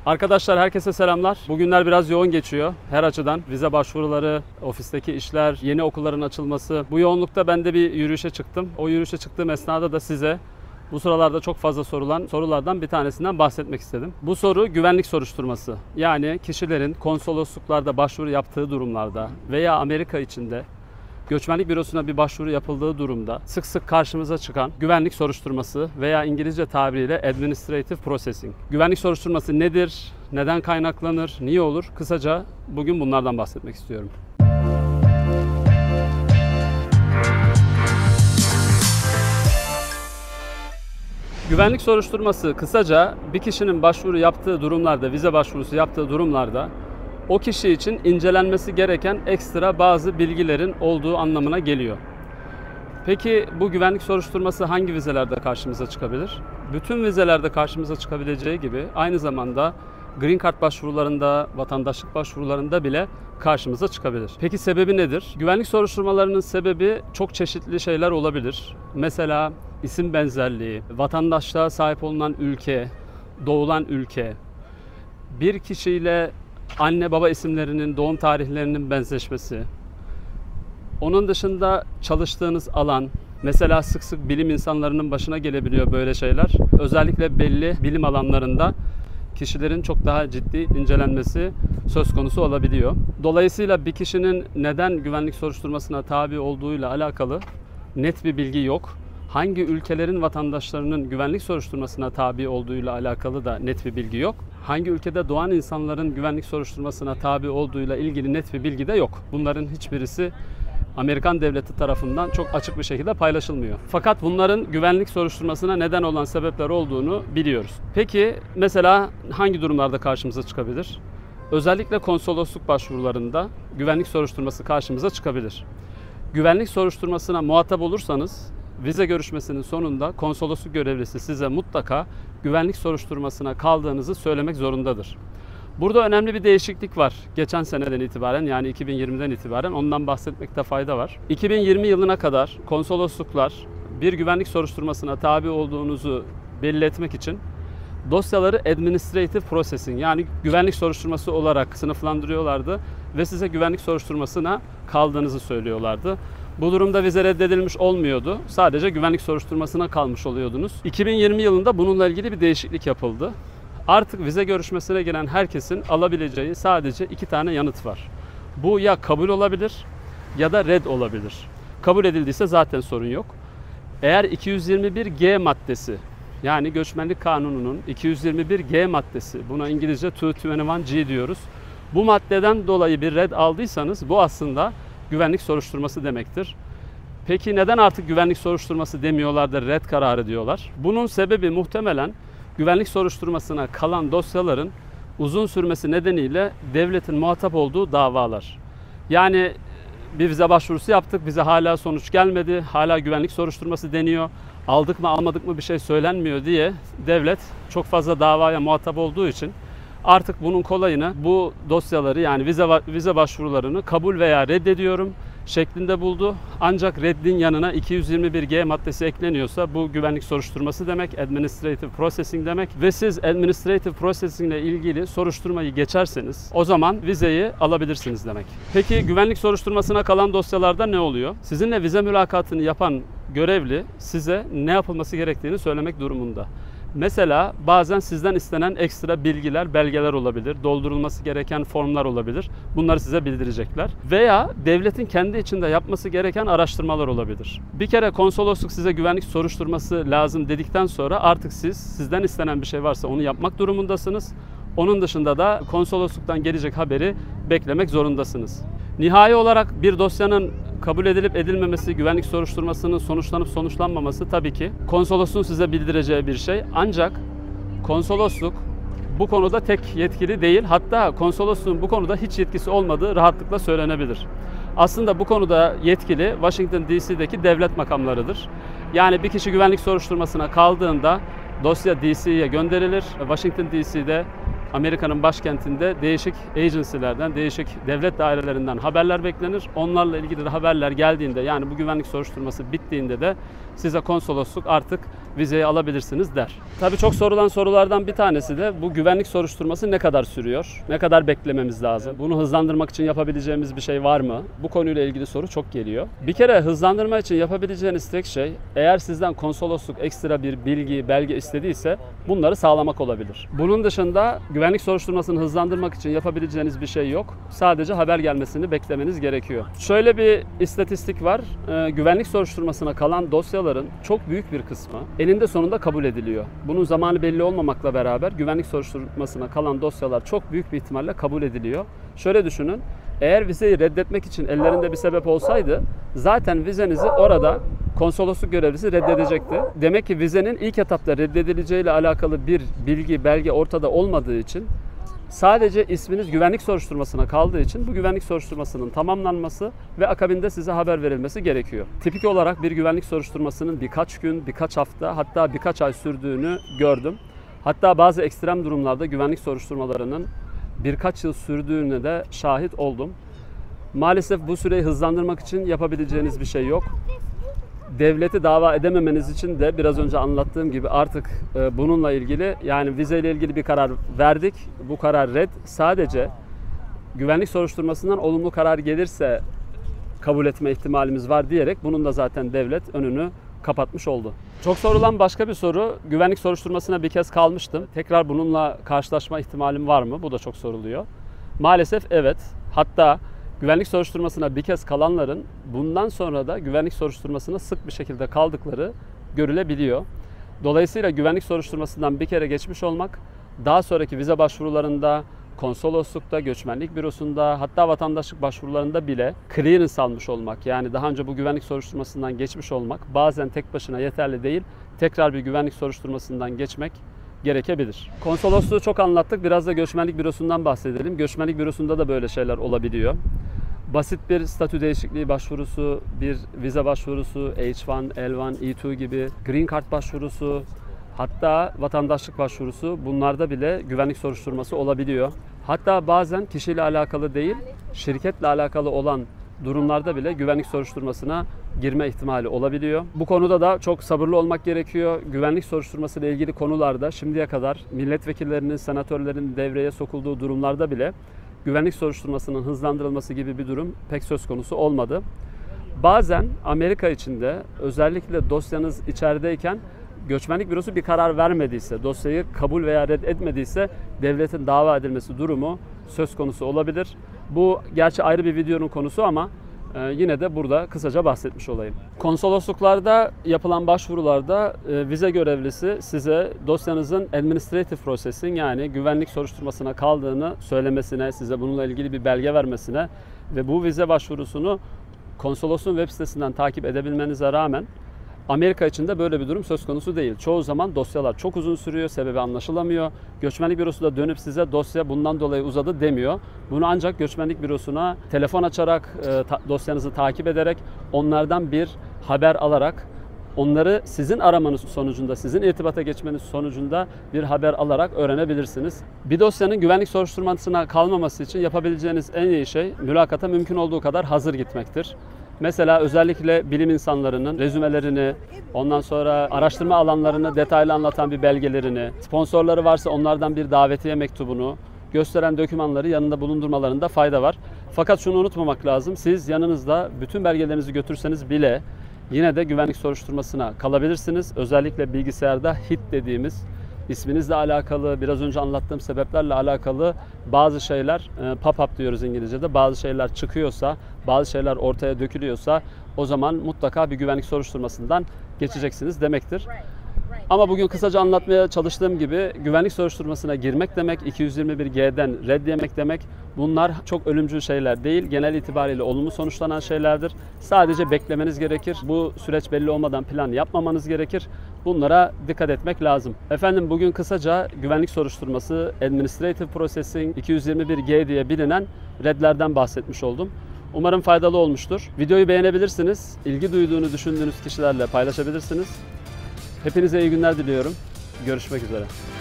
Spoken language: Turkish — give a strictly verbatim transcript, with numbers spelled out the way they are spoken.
Arkadaşlar herkese selamlar. Bugünler biraz yoğun geçiyor her açıdan. Vize başvuruları, ofisteki işler, yeni okulların açılması. Bu yoğunlukta ben de bir yürüyüşe çıktım. O yürüyüşe çıktığım esnada da size bu sıralarda çok fazla sorulan sorulardan bir tanesinden bahsetmek istedim. Bu soru güvenlik soruşturması. Yani kişilerin konsolosluklarda başvuru yaptığı durumlarda veya Amerika içinde göçmenlik bürosuna bir başvuru yapıldığı durumda sık sık karşımıza çıkan güvenlik soruşturması veya İngilizce tabiriyle administrative processing. Güvenlik soruşturması nedir? Neden kaynaklanır? Niye olur? Kısaca bugün bunlardan bahsetmek istiyorum. Güvenlik soruşturması kısaca bir kişinin başvuru yaptığı durumlarda, vize başvurusu yaptığı durumlarda o kişi için incelenmesi gereken ekstra bazı bilgilerin olduğu anlamına geliyor. Peki bu güvenlik soruşturması hangi vizelerde karşımıza çıkabilir? Bütün vizelerde karşımıza çıkabileceği gibi aynı zamanda Green Card başvurularında, vatandaşlık başvurularında bile karşımıza çıkabilir. Peki sebebi nedir? Güvenlik soruşturmalarının sebebi çok çeşitli şeyler olabilir. Mesela isim benzerliği, vatandaşlığa sahip olunan ülke, doğulan ülke, bir kişiyle anne baba isimlerinin, doğum tarihlerinin benzeşmesi. Onun dışında çalıştığınız alan, mesela sık sık bilim insanlarının başına gelebiliyor böyle şeyler. Özellikle belli bilim alanlarında kişilerin çok daha ciddi incelenmesi söz konusu olabiliyor. Dolayısıyla bir kişinin neden güvenlik soruşturmasına tabi olduğuyla alakalı net bir bilgi yok. Hangi ülkelerin vatandaşlarının güvenlik soruşturmasına tabi olduğuyla alakalı da net bir bilgi yok. Hangi ülkede doğan insanların güvenlik soruşturmasına tabi olduğuyla ilgili net bir bilgi de yok. Bunların hiçbirisi Amerikan devleti tarafından çok açık bir şekilde paylaşılmıyor. Fakat bunların güvenlik soruşturmasına neden olan sebepler olduğunu biliyoruz. Peki mesela hangi durumlarda karşımıza çıkabilir? Özellikle konsolosluk başvurularında güvenlik soruşturması karşımıza çıkabilir. Güvenlik soruşturmasına muhatap olursanız vize görüşmesinin sonunda konsolosluk görevlisi size mutlaka güvenlik soruşturmasına kaldığınızı söylemek zorundadır. Burada önemli bir değişiklik var. Geçen seneden itibaren, yani iki bin yirmiden itibaren ondan bahsetmekte fayda var. iki bin yirmi yılına kadar konsolosluklar bir güvenlik soruşturmasına tabi olduğunuzu belli etmek için dosyaları administrative processing, yani güvenlik soruşturması olarak sınıflandırıyorlardı ve size güvenlik soruşturmasına kaldığınızı söylüyorlardı. Bu durumda vize reddedilmiş olmuyordu. Sadece güvenlik soruşturmasına kalmış oluyordunuz. iki bin yirmi yılında bununla ilgili bir değişiklik yapıldı. Artık vize görüşmesine gelen herkesin alabileceği sadece iki tane yanıt var. Bu ya kabul olabilir ya da red olabilir. Kabul edildiyse zaten sorun yok. Eğer iki yüz yirmi bir G maddesi, yani Göçmenlik Kanunu'nun iki yüz yirmi bir G maddesi, buna İngilizce iki yüz yirmi bir G diyoruz. Bu maddeden dolayı bir red aldıysanız bu aslında güvenlik soruşturması demektir. Peki neden artık güvenlik soruşturması demiyorlar da red kararı diyorlar? Bunun sebebi muhtemelen güvenlik soruşturmasına kalan dosyaların uzun sürmesi nedeniyle devletin muhatap olduğu davalar. Yani bir vize başvurusu yaptık, bize hala sonuç gelmedi, hala güvenlik soruşturması deniyor, aldık mı almadık mı bir şey söylenmiyor diye devlet çok fazla davaya muhatap olduğu için artık bunun kolayını, bu dosyaları, yani vize, vize başvurularını kabul veya reddediyorum şeklinde buldu. Ancak reddin yanına iki yüz yirmi bir G maddesi ekleniyorsa bu güvenlik soruşturması demek, administrative processing demek ve siz administrative processing ile ilgili soruşturmayı geçerseniz o zaman vizeyi alabilirsiniz demek. Peki güvenlik soruşturmasına kalan dosyalarda ne oluyor? Sizinle vize mülakatını yapan görevli size ne yapılması gerektiğini söylemek durumunda. Mesela bazen sizden istenen ekstra bilgiler, belgeler olabilir, doldurulması gereken formlar olabilir. Bunları size bildirecekler. Veya devletin kendi içinde yapması gereken araştırmalar olabilir. Bir kere konsolosluk size güvenlik soruşturması lazım dedikten sonra artık siz, sizden istenen bir şey varsa onu yapmak durumundasınız. Onun dışında da konsolosluktan gelecek haberi beklemek zorundasınız. Nihai olarak bir dosyanın kabul edilip edilmemesi, güvenlik soruşturmasının sonuçlanıp sonuçlanmaması tabii ki konsolosluğun size bildireceği bir şey. Ancak konsolosluk bu konuda tek yetkili değil. Hatta konsolosluğun bu konuda hiç yetkisi olmadığı rahatlıkla söylenebilir. Aslında bu konuda yetkili Washington D C'deki devlet makamlarıdır. Yani bir kişi güvenlik soruşturmasına kaldığında dosya D C'ye gönderilir. Washington D C'de, Amerika'nın başkentinde değişik agency'lerden, değişik devlet dairelerinden haberler beklenir. Onlarla ilgili de haberler geldiğinde, yani bu güvenlik soruşturması bittiğinde de size konsolosluk artık vizeyi alabilirsiniz der. Tabii çok sorulan sorulardan bir tanesi de bu güvenlik soruşturması ne kadar sürüyor? Ne kadar beklememiz lazım? Bunu hızlandırmak için yapabileceğimiz bir şey var mı? Bu konuyla ilgili soru çok geliyor. Bir kere hızlandırma için yapabileceğiniz tek şey, eğer sizden konsolosluk ekstra bir bilgi, belge istediyse bunları sağlamak olabilir. Bunun dışında güvenlik soruşturmasını hızlandırmak için yapabileceğiniz bir şey yok. Sadece haber gelmesini beklemeniz gerekiyor. Şöyle bir istatistik var. Ee, güvenlik soruşturmasına kalan dosyaların çok büyük bir kısmı eninde sonunda kabul ediliyor. Bunun zamanı belli olmamakla beraber güvenlik soruşturmasına kalan dosyalar çok büyük bir ihtimalle kabul ediliyor. Şöyle düşünün. Eğer vizeyi reddetmek için ellerinde bir sebep olsaydı zaten vizenizi orada konsolosluk görevlisi reddedecekti. Demek ki vizenin ilk etapta reddedileceğiyle alakalı bir bilgi, belge ortada olmadığı için sadece isminiz güvenlik soruşturmasına kaldığı için bu güvenlik soruşturmasının tamamlanması ve akabinde size haber verilmesi gerekiyor. Tipik olarak bir güvenlik soruşturmasının birkaç gün, birkaç hafta, hatta birkaç ay sürdüğünü gördüm. Hatta bazı ekstrem durumlarda güvenlik soruşturmalarının birkaç yıl sürdüğüne de şahit oldum. Maalesef bu süreyi hızlandırmak için yapabileceğiniz bir şey yok. Devleti dava edememeniz için de biraz önce anlattığım gibi artık bununla ilgili, yani vizeyle ilgili bir karar verdik. Bu karar red. Sadece güvenlik soruşturmasından olumlu karar gelirse kabul etme ihtimalimiz var diyerek bunun da zaten devlet önünü kapatmış oldu. Çok sorulan başka bir soru, güvenlik soruşturmasına bir kez kalmıştım. Tekrar bununla karşılaşma ihtimalim var mı? Bu da çok soruluyor. Maalesef evet. Hatta güvenlik soruşturmasına bir kez kalanların bundan sonra da güvenlik soruşturmasına sık bir şekilde kaldıkları görülebiliyor. Dolayısıyla güvenlik soruşturmasından bir kere geçmiş olmak, daha sonraki vize başvurularında, konsoloslukta, göçmenlik bürosunda, hatta vatandaşlık başvurularında bile clearance almış olmak, yani daha önce bu güvenlik soruşturmasından geçmiş olmak bazen tek başına yeterli değil, tekrar bir güvenlik soruşturmasından geçmek gerekebilir. Konsolosluğu çok anlattık, biraz da göçmenlik bürosundan bahsedelim. Göçmenlik bürosunda da böyle şeyler olabiliyor. Basit bir statü değişikliği başvurusu, bir vize başvurusu, H bir, L bir, E iki gibi, Green Card başvurusu, hatta vatandaşlık başvurusu, bunlarda bile güvenlik soruşturması olabiliyor. Hatta bazen kişiyle alakalı değil, şirketle alakalı olan durumlarda bile güvenlik soruşturmasına girme ihtimali olabiliyor. Bu konuda da çok sabırlı olmak gerekiyor. Güvenlik soruşturması ile ilgili konularda şimdiye kadar milletvekillerinin, senatörlerin devreye sokulduğu durumlarda bile güvenlik soruşturmasının hızlandırılması gibi bir durum pek söz konusu olmadı. Bazen Amerika içinde özellikle dosyanız içerideyken göçmenlik bürosu bir karar vermediyse, dosyayı kabul veya reddetmediyse devletin dava edilmesi durumu söz konusu olabilir. Bu gerçi ayrı bir videonun konusu ama e, yine de burada kısaca bahsetmiş olayım. Konsolosluklarda yapılan başvurularda e, vize görevlisi size dosyanızın administrative processing, yani güvenlik soruşturmasına kaldığını söylemesine, size bununla ilgili bir belge vermesine ve bu vize başvurusunu konsolosluğun web sitesinden takip edebilmenize rağmen Amerika için de böyle bir durum söz konusu değil. Çoğu zaman dosyalar çok uzun sürüyor, sebebi anlaşılamıyor. Göçmenlik bürosu da dönüp size dosya bundan dolayı uzadı demiyor. Bunu ancak göçmenlik bürosuna telefon açarak, e, ta, dosyanızı takip ederek, onlardan bir haber alarak, onları sizin aramanız sonucunda, sizin irtibata geçmeniz sonucunda bir haber alarak öğrenebilirsiniz. Bir dosyanın güvenlik soruşturmasına kalmaması için yapabileceğiniz en iyi şey mülakata mümkün olduğu kadar hazır gitmektir. Mesela özellikle bilim insanlarının rezümelerini, ondan sonra araştırma alanlarını detaylı anlatan bir belgelerini, sponsorları varsa onlardan bir davetiye mektubunu gösteren dokümanları yanında bulundurmalarında fayda var. Fakat şunu unutmamak lazım, siz yanınızda bütün belgelerinizi götürseniz bile yine de güvenlik soruşturmasına kalabilirsiniz. Özellikle bilgisayarda hit dediğimiz, isminizle alakalı, biraz önce anlattığım sebeplerle alakalı bazı şeyler, pop-up diyoruz İngilizce'de, bazı şeyler çıkıyorsa, bazı şeyler ortaya dökülüyorsa o zaman mutlaka bir güvenlik soruşturmasından geçeceksiniz demektir. Ama bugün kısaca anlatmaya çalıştığım gibi güvenlik soruşturmasına girmek demek, iki yüz yirmi bir G'den red yemek demek. Bunlar çok ölümcül şeyler değil. Genel itibariyle olumlu sonuçlanan şeylerdir. Sadece beklemeniz gerekir. Bu süreç belli olmadan plan yapmamanız gerekir. Bunlara dikkat etmek lazım. Efendim bugün kısaca güvenlik soruşturması, administrative processing, iki yüz yirmi bir G diye bilinen redlerden bahsetmiş oldum. Umarım faydalı olmuştur. Videoyu beğenebilirsiniz. İlgi duyduğunu düşündüğünüz kişilerle paylaşabilirsiniz. Hepinize iyi günler diliyorum. Görüşmek üzere.